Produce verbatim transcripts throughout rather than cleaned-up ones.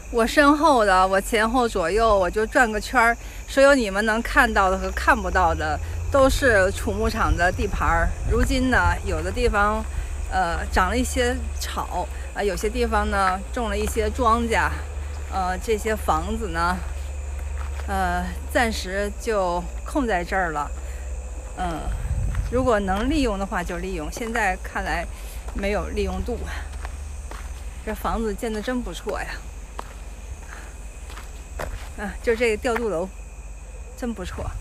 我身后的，我前后左右，我就转个圈儿，所有你们能看到的和看不到的，都是储牧场的地盘儿。如今呢，有的地方，呃，长了一些草啊、呃，有些地方呢，种了一些庄稼，呃，这些房子呢，呃，暂时就空在这儿了。嗯、呃，如果能利用的话就利用，现在看来没有利用度。这房子建得真不错呀。啊，就这个调度楼，真不错。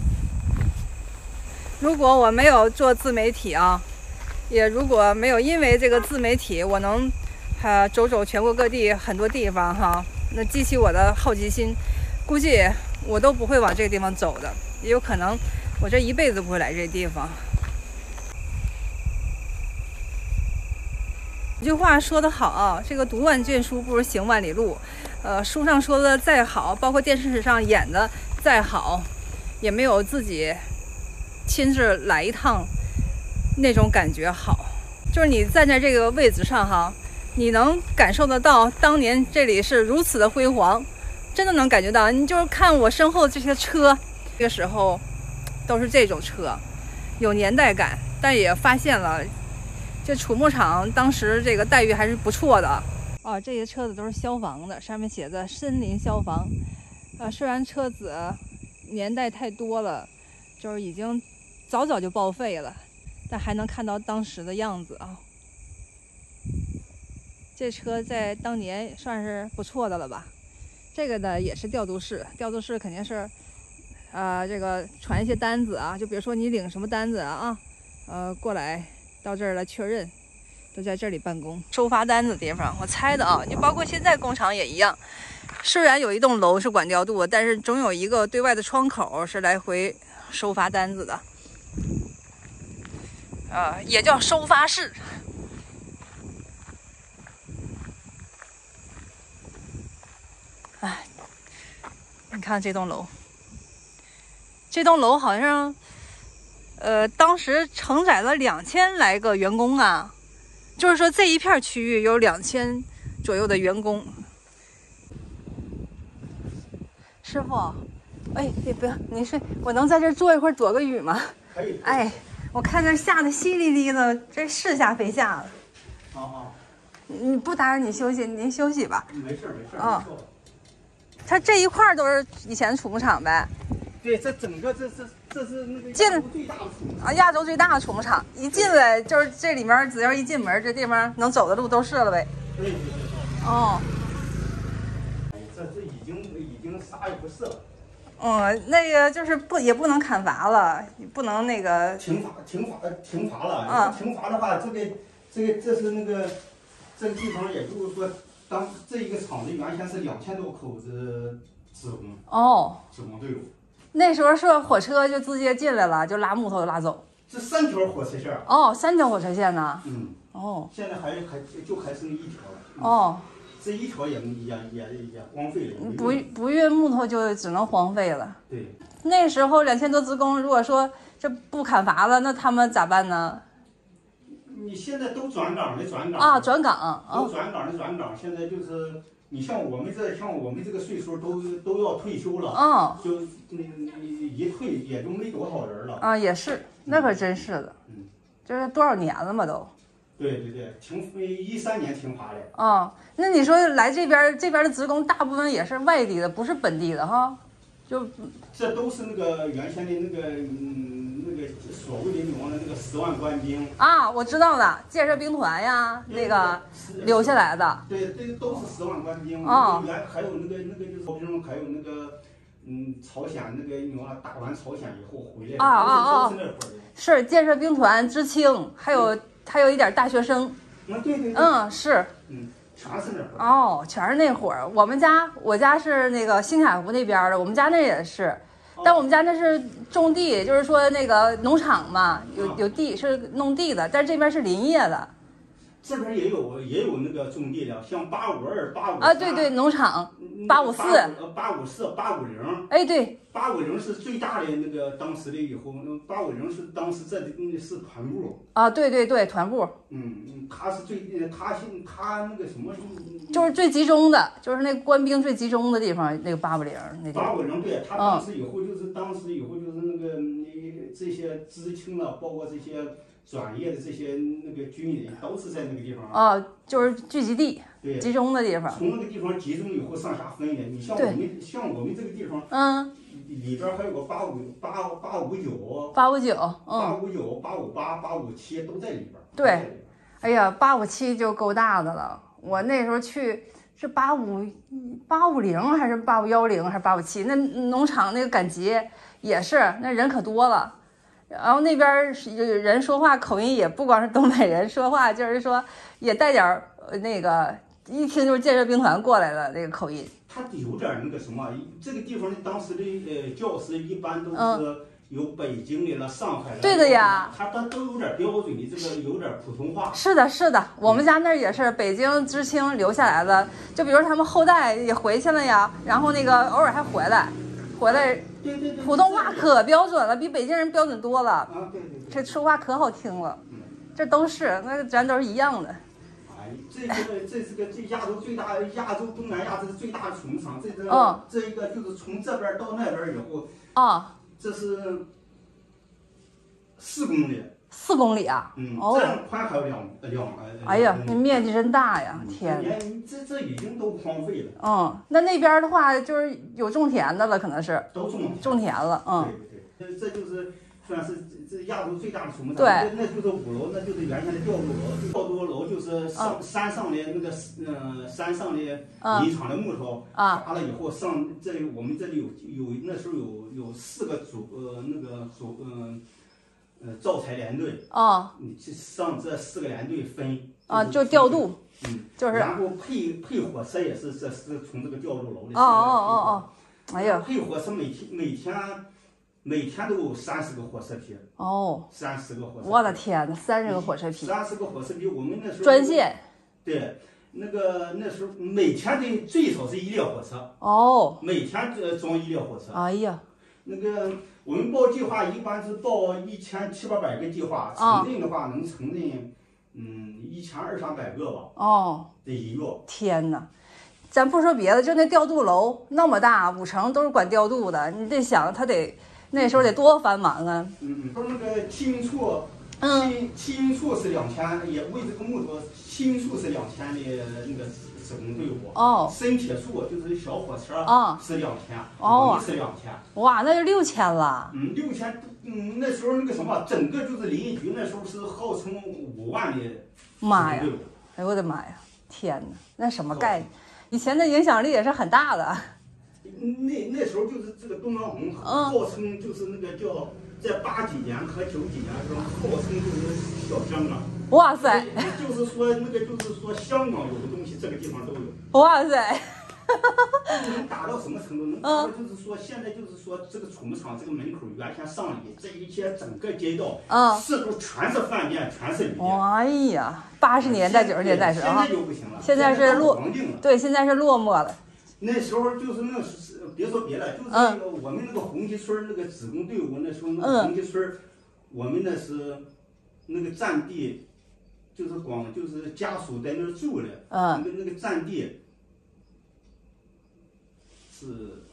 如果我没有做自媒体啊，也如果没有因为这个自媒体，我能呃走走全国各地很多地方哈，那激起我的好奇心，估计我都不会往这个地方走的，也有可能我这一辈子不会来这地方。有句话说得好啊，这个读万卷书不如行万里路。呃，书上说的再好，包括电视上演的再好，也没有自己亲自来一趟那种感觉好。就是你站在这个位置上哈，你能感受得到当年这里是如此的辉煌，真的能感觉到。你就是看我身后这些车，这个时候都是这种车，有年代感，但也发现了这储牧场当时这个待遇还是不错的。啊，这些车子都是消防的，上面写着森林消防。呃，虽然车子年代太多了，就是已经早早就报废了，但还能看到当时的样子啊。这车在当年算是不错的了吧？这个呢也是调度室，调度室肯定是，呃，这个传一些单子啊，就比如说你领什么单子啊啊，呃，过来到这儿来确认。都在这里办公，收发单子的地方，我猜的啊，就包括现在工厂也一样。虽然有一栋楼是管调度的，但是总有一个对外的窗口是来回收发单子的，啊、呃，也叫收发室。哎，你看这栋楼，这栋楼好像，呃，当时承载了两千来个员工啊。就是说，这一片区域有两千左右的员工。师傅，哎，别不要，你是我能在这坐一会儿躲个雨吗？ 可以。 哎，我看这下的淅沥沥的，这是下非下了。 哦哦。 你不打扰你休息，您休息吧。 没事没事。 哦。它这一块都是以前储牧场呗？ 对，这整个这是这是那个进最大的储牧场啊，亚洲最大的储牧场，一进来就是这里面，只要一进门，这地方能走的路都是了呗。 对对对对。 哦。 这这已经已经啥也不是了。 嗯，那个就是不也不能砍伐了，不能那个停伐停伐停伐了。 啊。 停伐的话，这个这个这是那个这个地方，也就是说，当这一个厂子原先是两千多口子职工。 哦。 职工队伍。 那时候是火车就直接进来了，就拉木头拉走。 这三条火车线。 哦，三条火车线呢。 嗯。 哦。 现在还还就还剩一条了。 嗯、哦。 这一条也也也也荒废了。 不不运木头就只能荒废了。 对。 那时候两千多职工，如果说这不砍伐了，那他们咋办呢？ 你现在都转岗的转岗啊，转岗， 都转岗的转岗。现在就是你像我们这像我们这个岁数都都要退休了。 嗯。 就嗯一退也就没多少人了。 啊，也是，那可真是的。 嗯。 这是多少年了嘛都？ 对对对，停一三年停伐的。 哦，那你说来这边这边的职工大部分也是外地的，不是本地的哈？就这都是那个原先的那个嗯那个所谓的女王的那个十万官兵啊，我知道了，建设兵团呀，那个留下来的。 对，这都是十万官兵。 哦。 原还有那个那个就是还有那个嗯朝鲜那个女王打完朝鲜以后回来的。 啊啊啊！ 都是那会儿的。 是建设兵团、知青，还有、嗯、还有一点大学生。 嗯，对对对。 嗯，是。 嗯。全是那会儿哦，全是那会儿。我们家我家是那个新海湖那边的，我们家那也是，但我们家那是种地，就是说那个农场嘛，有有地是弄地的，但是这边是林业的。 这边也有也有那个种地的，像八五二、八五啊，对对，农场八五四、 八五四、八五零， 哎，对， 八五零是最大的那个当时的以后，八五零是当时这里是团部啊，对对对，团部， 嗯，他是最他现他那个什么就是最集中的，就是那官兵最集中的地方，那个八五零那八五零，对他当时以后就是、嗯、当时以后就是那个这些知青了，包括这些。专业的这些那个军人都是在那个地方哦，就是聚集地， 对， 集中的地方。 从那个地方集中以后上下分的，你像我们像我们这个地方， 嗯， 里边还有个八五八八五九， 八五九，嗯， 八五九、八五八、八五七都在里边。 对，哎呀，八五七就够大的了。我那时候去是八五八五零还是八五幺零还是八五七？那农场那个赶集也是，那人可多了。然后那边人说话口音也不光是东北人说话，就是说也带点儿那个一听就是建设兵团过来的那个口音。 他有点那个什么，这个地方的当时的呃教师一般都是有北京的了、上海的。 对的呀， 他他都有点标准的，这个有点普通话。 是的，是的，我们家那儿也是北京知青留下来的，就比如他们后代也回去了呀，然后那个偶尔还回来，回来。 对对对， 普通话可标准了，比北京人标准多了。 啊，对对对， 这说话可好听了。嗯，这都是，那咱都是一样的。 哎，这个这是个这亚洲最大，亚洲东南亚这是最大的储物场。这个、 嗯、 这一个就是从这边到那边以后， 啊， 这是四公里。 四公里啊？ 嗯， 哦， 这样宽还有两两哎呀，那面积真大呀！天， 这这已经都荒废了。 嗯，那那边的话就是有种田的了，可能是都种田种田了。嗯， 对对对，这这就是算是这亚洲最大的储物场。 对， 那就是五楼，那就是原先的调度楼。调度楼就是上、嗯、山上的那个呃山上的林场的木头啊， 挖了以后上这里我们这里有有那时候有有四个组呃那个组嗯。呃呃，造材连队啊， 你去上这四个连队分啊，就调度， 嗯， 就是， 然后配配火车也是，这是从这个调度楼里。 哦哦哦哦，哎呀， 配火车每天每天每天都有三十个火车皮。 哦， 三十个火车皮。 我的天呐，三十个火车皮。 三十个火车皮，我们那时候。 专线。 对，那个那时候每天得最少是一列火车。 哦。 每天呃装一列火车。 哎呀。 那个我们报计划一般是报一千七八百个计划，承认的话能承认，嗯，一千二三百个吧。 哦， 这一月。 天哪，咱不说别的，就那调度楼那么大，五层都是管调度的，你得想他得那时候得多繁忙啊。 嗯嗯。说那个清处，清清处是两千，也为这个木头，清处是两千的那个。施工队伍哦， 深铁处就是小火车啊， 是两千， 哦， 是两千， 哇，那就六千了。 嗯，六千，嗯，那时候那个什么，整个就是林业局那时候是号称五万的。 妈呀！哎呦我的妈呀！天哪，那什么概念？以前的影响力也是很大的。 那那时候就是这个东方红，号称就是那个叫在八几年和九几年的时候，号称就是小香港。 哇塞！ 就是说那个就是说香港有的东西，这个地方都有。 哇塞！ 能达到什么程度？能达到就是说现在就是说这个储物场这个门口原先上里这一些整个街道， 嗯， 四周全是饭店，全是旅店。 哎呀，八十年代九十年代时候， 现在就不行了。 现在是落，对，现在是落寞了。 那时候就是那是别说别的，就是那个我们那个红旗村那个职工队伍，那时候那个红旗村，我们那是那个占地。就是光就是家属在那儿住的， 嗯， 那个那个占地是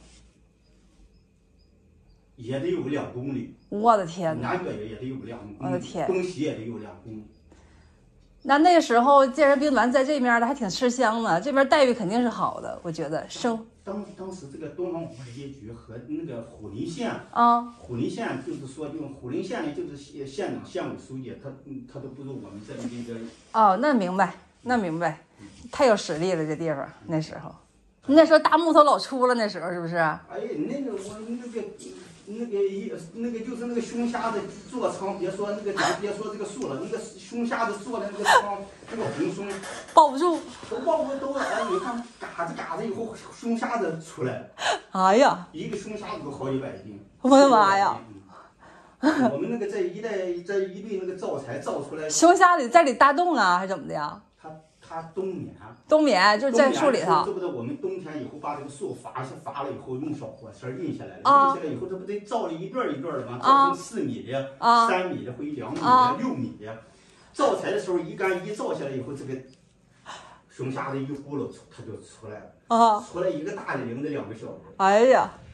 也得有两公里。 我的天哪！ 南北也得有两公里。 我的天！ 东西也得有两公里。 那那个时候建设兵团在这面的还挺吃香的，这边待遇肯定是好的，我觉得生。 当当时这个东方红林业局和那个虎林县啊， 虎林县就是说，就虎林县呢，就是县县长、县委书记，他他都不如我们这里这个。 哦，那明白，那明白，太有实力了，这地方那时候，那时候大木头老出了，那时候是不是？ 哎，那个我那个那个一那个就是那个熊瞎子做仓，别说那个咱别说这个树了，那个熊瞎子做的那个仓，那个红松抱不住， 都抱不都哎，你看嘎子嘎子以后熊瞎子出来， 哎呀， 一个熊瞎子都好几百斤， 我的妈呀！ 我们那个在一代在一堆那个灶材造出来， 熊瞎里在里大洞啊，还是怎么的呀？ 它它冬眠， 冬眠就是在树里头。 这不得我们冬天以后把这个树伐下伐了以后，用小火车运下来了， 啊、 运下来以后，这不得造了一段一段的吗？ 啊、 造成四米的、 啊、 三米的或两米的、 啊、 六米的。造材的时候一干一造下来以后，这个熊瞎子一呼噜，它就出来了。啊！出来一个大的铃子两个小的。 哎呀！